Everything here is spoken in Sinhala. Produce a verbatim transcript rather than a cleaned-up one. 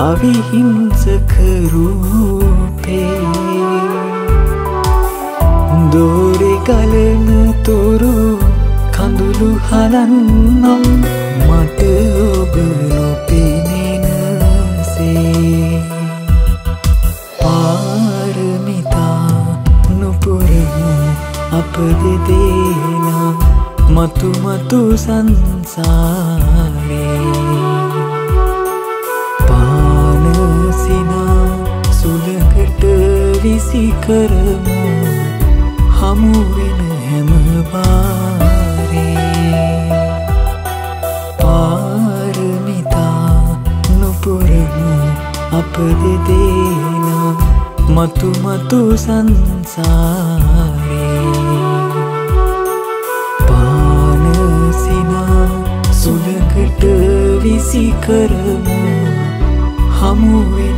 අවිහිංසක රූපේ දෝරේ ගලන තුරු කඳුළු හලන්නම් මට ඔබ නොපෙනෙනසේ පාරමිතා නුපුරමු අප දෙදෙනා මතු මතු සංසාරේ පානසිනා සුළඟට විසි කරමු හමු වෙන හැම වාරේ පාරමිතා නුපුරමු අප දෙදෙනා මතු මතු සංසාරේ පානසිනා සුළඟට විසි කරමු හමු වෙන